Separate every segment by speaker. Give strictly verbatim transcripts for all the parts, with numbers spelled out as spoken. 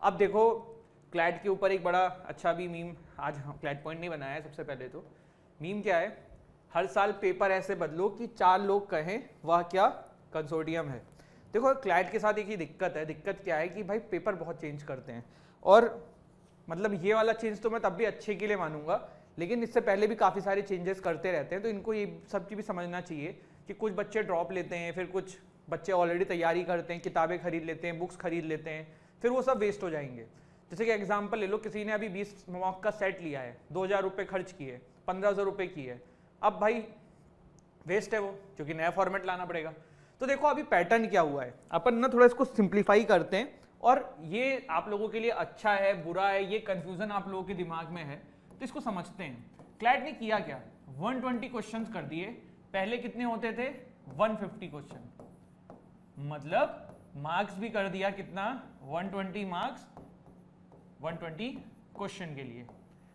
Speaker 1: अब देखो क्लैट के ऊपर एक बड़ा अच्छा भी मीम, आज हम क्लैट पॉइंट नहीं बनाया है सबसे पहले तो, मीम क्या है, हर साल पेपर ऐसे बदलो कि चार लोग कहें वह क्या कंसोर्टियम है। देखो क्लैट के साथ एक ही दिक्कत है, दिक्कत क्या है कि भाई पेपर बहुत चेंज करते हैं, और मतलब ये वाला चेंज तो मैं तब भी अच्छे के लिए मानूंगा, लेकिन इससे पहले भी काफ़ी सारे चेंजेस करते रहते हैं, तो इनको ये सब चीज़ भी समझना चाहिए कि कुछ बच्चे ड्रॉप लेते हैं, फिर कुछ बच्चे ऑलरेडी तैयारी करते हैं, किताबें खरीद लेते हैं, बुक्स खरीद लेते हैं, फिर वो सब वेस्ट हो जाएंगे। जैसे कि एग्जांपल ले लो, किसी ने अभी बीस मॉक का सेट लिया है, दो हज़ार रुपये खर्च किए, पंद्रह सौ रुपये की है, अब भाई वेस्ट है वो, क्योंकि नया फॉर्मेट लाना पड़ेगा। तो देखो अभी पैटर्न क्या हुआ है, अपन ना थोड़ा इसको सिंप्लीफाई करते हैं, और ये आप लोगों के लिए अच्छा है बुरा है, ये कंफ्यूजन आप लोगों के दिमाग में है, तो इसको समझते हैं। क्लैट ने किया क्या, एक सौ बीस क्वेश्चंस कर दिए, पहले कितने होते थे एक सौ पचास क्वेश्चन, मतलब मार्क्स भी कर दिया कितना एक सौ बीस मार्क्स एक सौ बीस क्वेश्चन के लिए।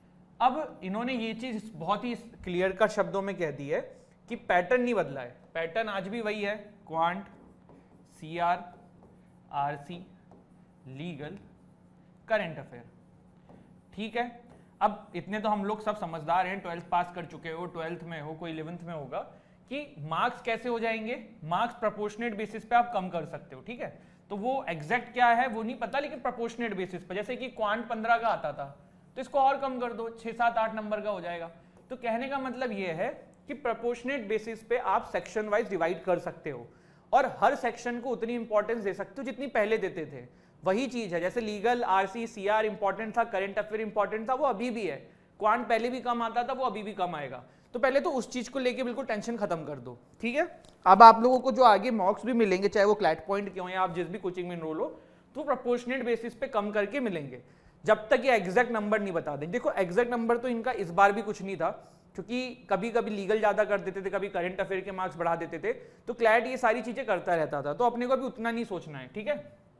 Speaker 1: अब इन्होंने ये चीज बहुत ही क्लियर कट शब्दों में कह दी है कि पैटर्न नहीं बदला है, पैटर्न आज भी वही है, quant, CR, RC, legal, current affair, ठीक है। अब इतने तो हम लोग सब समझदार हैं, ट्वेल्थ पास कर चुके हो, ट्वेल्थ में हो, कोई इलेवेंथ में होगा, कि मार्क्स कैसे हो जाएंगे, मार्क्स प्रोपोर्शनेट बेसिस पे आप कम कर सकते हो, ठीक है। तो वो एग्जैक्ट क्या है वो नहीं पता, लेकिन प्रोपोर्शनेट बेसिस पे, जैसे कि क्वांट पंद्रह का आता था तो इसको और कम कर दो, छह सात आठ नंबर का हो जाएगा। तो कहने का मतलब ये है कि प्रोपोर्शनेट बेसिस पे आप सेक्शन वाइज डिवाइड कर सकते हो, और हर सेक्शन को उतनी इंपॉर्टेंस दे सकते हो जितनी पहले देते थे। वही चीज है, जैसे लीगल, आरसी, सीआर इंपॉर्टेंट था, करंट अफेयर इंपॉर्टेंट था, वो अभी भी है, क्वांट पहले भी कम आता था, वो अभी भी कम आएगा। तो पहले तो उस चीज को लेके बिल्कुल टेंशन खत्म कर दो, ठीक है। अब आप लोगों को जो आगे मॉक्स भी मिलेंगे, चाहे वो क्लैट पॉइंट के हो या आप जिस भी कोचिंग में एनरोल हो, तो प्रोपोर्शनेट बेसिस पे कम करके मिलेंगे, जब तक ये एग्जैक्ट नंबर नहीं बता दें। देखो एग्जैक्ट नंबर तो इनका इस बार भी कुछ नहीं था, क्योंकि कभी कभी लीगल ज्यादा कर देते थे, कभी करंट अफेयर के मार्क्स बढ़ा देते थे, तो क्लैट ये सारी चीजें करता रहता था, तो अपने को भी उतना नहीं सोचना है, ठीक है।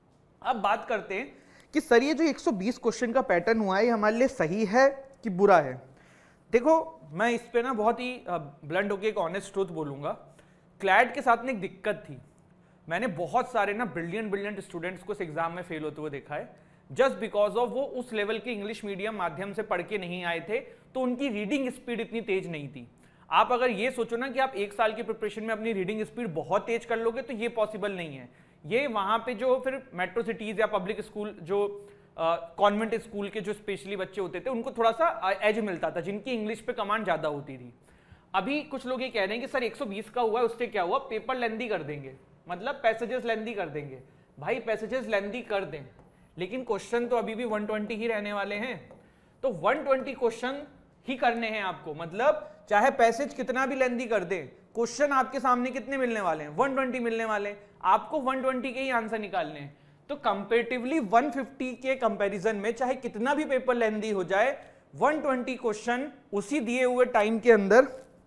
Speaker 1: अब बात करते हैं कि सर ये जो एक सौ बीस क्वेश्चन का पैटर्न हुआ है, ये हमारे लिए सही है कि बुरा है। देखो मैं इस पे ना बहुत ही ब्लंट होकर एक ऑनेस्ट ट्रूथ बोलूंगा, क्लैट के साथ में एक दिक्कत थी, मैंने बहुत सारे ना ब्रिलियंट ब्रिलियंट स्टूडेंट्स को इस एग्जाम में फेल होते हुए देखा है, जस्ट बिकॉज ऑफ वो उस लेवल के इंग्लिश मीडियम माध्यम से पढ़ के नहीं आए थे, तो उनकी रीडिंग स्पीड इतनी तेज नहीं थी। आप अगर ये सोचो ना कि आप एक साल की प्रिपरेशन में अपनी रीडिंग स्पीड बहुत तेज कर लोगे, तो ये पॉसिबल नहीं है। ये वहां पे जो फिर मेट्रो सिटीज या पब्लिक स्कूल, जो कॉन्वेंट uh, स्कूल के जो स्पेशली बच्चे होते थे, उनको थोड़ा सा एज मिलता था, जिनकी इंग्लिश पे कमांड ज्यादा होती थी। अभी कुछ लोग ये कह रहे हैं कि सर एक सौ बीस का हुआ है, उससे क्या हुआ, पेपर लेंदी कर देंगे, मतलब पैसेजेस लेंदी कर देंगे। भाई पैसेजेस लेंदी कर दें, लेकिन क्वेश्चन तो अभी भी एक सौ बीस ही रहने वाले हैं, तो एक सौ बीस क्वेश्चन ही करने हैं आपको, मतलब चाहे पैसेज कितना भी लेंदी कर दे, क्वेश्चन आपके सामने कितने मिलने वाले हैं, एक सौ बीस मिलने वाले हैं, आपको एक सौ बीस के ही आंसर निकालने हैं। तो कंपैरेटिवली एक सौ पचास के कंपैरिजन में चाहे कितना भी पेपर लेंदी हो जाए, एक सौ बीस क्वेश्चन उसी दिए हुए टाइम के अंदर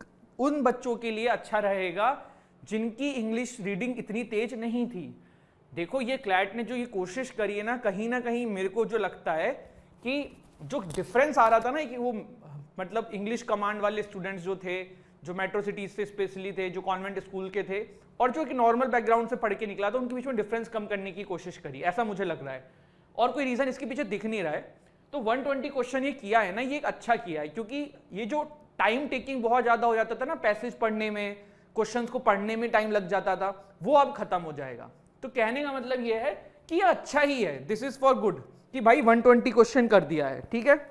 Speaker 1: उन बच्चों के लिए अच्छा रहेगा जिनकी इंग्लिश रीडिंग इतनी तेज नहीं थी। देखो ये क्लैट ने जो ये कोशिश करी है ना, कहीं ना कहीं मेरे को जो लगता है कि जो डिफरेंस आ रहा था ना, कि वो मतलब इंग्लिश कमांड वाले स्टूडेंट्स जो थे, जो मेट्रो सिटीज से स्पेशली थे, जो कॉन्वेंट स्कूल के थे, और जो एक नॉर्मल बैकग्राउंड से पढ़ के निकला था, उनके बीच में डिफरेंस कम करने की कोशिश करी, ऐसा मुझे लग रहा है, और कोई रीजन इसके पीछे दिख नहीं रहा है। तो एक सौ बीस क्वेश्चन ये किया है ना, ये एक अच्छा किया है, क्योंकि ये जो टाइम टेकिंग बहुत ज्यादा हो जाता था ना, पैसेज पढ़ने में, क्वेश्चंस को पढ़ने में टाइम लग जाता था, वो अब खत्म हो जाएगा। तो कहने का मतलब ये है कि ये अच्छा ही है, दिस इज फॉर गुड, कि भाई एक सौ बीस क्वेश्चन कर दिया है, ठीक है।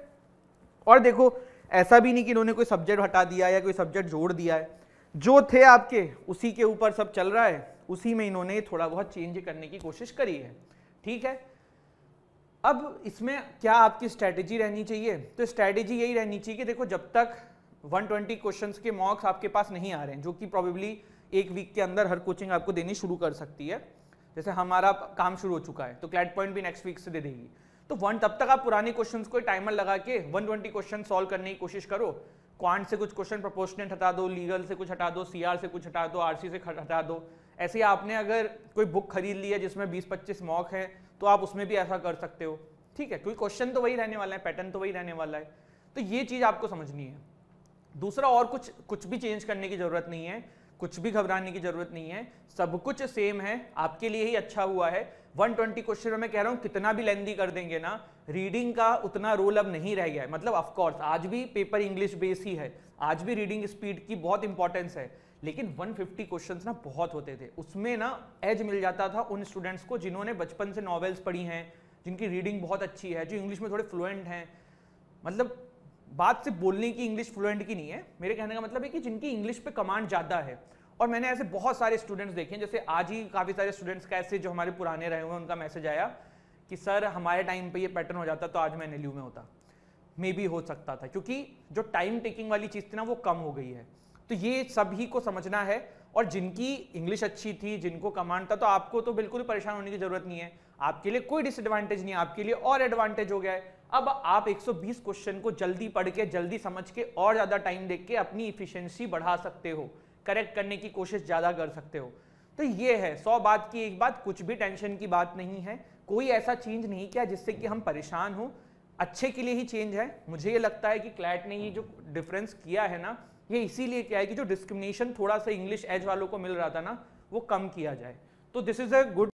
Speaker 1: और देखो ऐसा भी नहीं कि इन्होंने कोई सब्जेक्ट हटा दिया या कोई सब्जेक्ट जोड़ दिया है, जो थे आपके उसी के ऊपर सब चल रहा है, उसी में इन्होंने थोड़ा बहुत चेंज करने की कोशिश करी है, ठीक है। अब इसमें क्या आपकी स्ट्रैटेजी रहनी चाहिए, तो स्ट्रैटेजी यही रहनी चाहिए कि देखो जब तक एक सौ बीस क्वेश्चंस के मॉक्स आपके पास नहीं आ रहे हैं, जो कि प्रोबेबली एक वीक के अंदर हर कोचिंग आपको देनी शुरू कर सकती है, जैसे हमारा काम शुरू हो चुका है, तो क्लैट पॉइंट भी नेक्स्ट वीक से दे देगी, तो वन तब तक आप पुराने क्वेश्चंस को टाइमर लगा के एक सौ बीस क्वेश्चन सॉल्व करने की कोशिश करो। क्वांट से कुछ क्वेश्चन प्रोपोर्शनेट हटा दो, लीगल से कुछ हटा दो, सीआर से कुछ हटा दो, आरसी से हटा दो। ऐसे आपने अगर कोई बुक खरीद ली है जिसमें बीस पच्चीस मॉक है, तो आप उसमें भी ऐसा कर सकते हो, ठीक है, क्योंकि क्वेश्चन तो वही रहने वाला है, पैटर्न तो वही रहने वाला है। तो ये चीज आपको समझनी है। दूसरा और कुछ कुछ भी चेंज करने की जरूरत नहीं है, कुछ भी घबराने की जरूरत नहीं है, सब कुछ सेम है, आपके लिए ही अच्छा हुआ है। एक सौ बीस क्वेश्चन में मैं कह रहा हूं कितना भी लेंदी कर देंगे ना, रीडिंग का उतना रोल अब नहीं रह गया है। मतलब ऑफ कोर्स आज भी पेपर इंग्लिश बेस ही है, आज भी रीडिंग स्पीड की बहुत इंपॉर्टेंस है, लेकिन एक सौ पचास क्वेश्चंस ना बहुत होते थे, उसमें ना एज मिल जाता था उन स्टूडेंट्स को जिन्होंने बचपन से नॉवेल्स पढ़ी हैं, जिनकी रीडिंग बहुत अच्छी है, जो इंग्लिश में थोड़े फ्लुएंट हैं। मतलब बात सिर्फ बोलने की इंग्लिश फ्लुएंट की नहीं है, मेरे कहने का मतलब है कि जिनकी इंग्लिश पे कमांड ज़्यादा है। और मैंने ऐसे बहुत सारे स्टूडेंट्स देखे हैं, जैसे आज ही काफ़ी सारे स्टूडेंट्स का ऐसे जो हमारे पुराने रहे हुए हैं उनका मैसेज आया कि सर हमारे टाइम पे ये पैटर्न हो जाता तो आज मैं एनएलयू में होता। मे भी हो सकता था, क्योंकि जो टाइम टेकिंग वाली चीज़ थी ना वो कम हो गई है। तो ये सभी को समझना है, और जिनकी इंग्लिश अच्छी थी, जिनको कमांड था, तो आपको तो बिल्कुल परेशान होने की जरूरत नहीं है, आपके लिए कोई डिसएडवांटेज नहीं है, आपके लिए और एडवांटेज हो गया है। अब आप एक सौ बीस क्वेश्चन को जल्दी पढ़ के, जल्दी समझ के और ज़्यादा टाइम देख के अपनी इफिशियंसी बढ़ा सकते हो, करेक्ट करने की कोशिश ज़्यादा कर सकते हो। तो ये है सौ बात की एक बात, कुछ भी टेंशन की बात नहीं है, कोई ऐसा चेंज नहीं किया जिससे कि हम परेशान हो, अच्छे के लिए ही चेंज है। मुझे ये लगता है कि क्लैट ने ये जो डिफरेंस किया है ना, ये इसीलिए किया है कि जो डिस्क्रिमिनेशन थोड़ा सा इंग्लिश एज वालों को मिल रहा था ना, वो कम किया जाए। तो दिस इज अ गुड